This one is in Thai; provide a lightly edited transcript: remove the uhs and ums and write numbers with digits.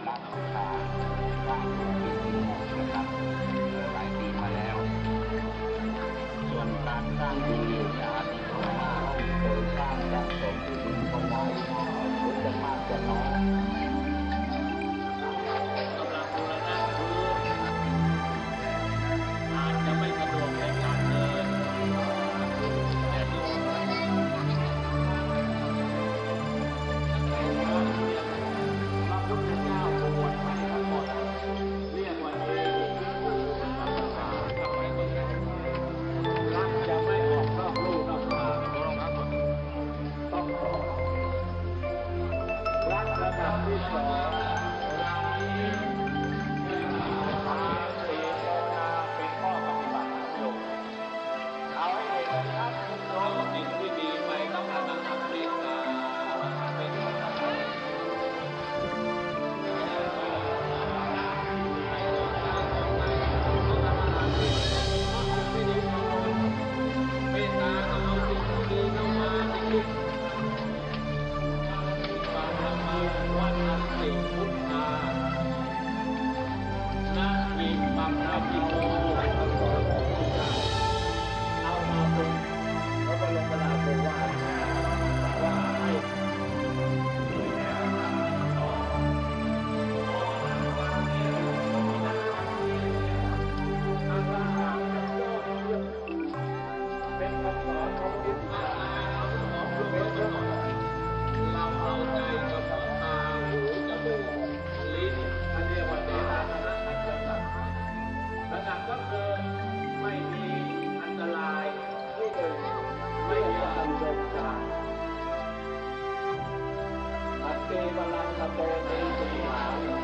รักบูชาสร้างปีที่6นะครับหลายปีมาแล้วส่วนการสร้างที่ดินอาทิตย์มาเคยสร้างจากสมที่ดินเอาไว้หรือจะมากจะน้อยกำลังบูรณะคืออาจจะไม่สะดวกในการเดินแต่ดูพระพุทธเจ้าบวชให้ทั้งหมดเรียกว่าเอหิสัมปทาทำไมต้องรักจะไม่ออกนอกลู่นอกทางต้องรักระดับที่2รักนี้ทานศีลภาวนาเป็นข้อปฏิบัติอยู่เอาให้เห็นชัดทุกโลกสิ่งที่ดีไปต้องการทำเมตตาเป็นคนทำให้เมตตาต้องเอาสิ่งที่ดีเข้ามาสิ่งที่บาธรรมาวัฏันติพุทธานาหิปังอาภิโมเอามาเป็นพระบรมราโชวาทว่าให้เป็นคำสอนของพุทธศาสนาเราเอาใจกับตาหูจมูกลิ้นอันเรียกว่าเจตนาอันตรายระดับก็คือไม่มีอันตรายที่หนึ่งไม่มีอันตรายอันเกวลังตะโกเนสีหา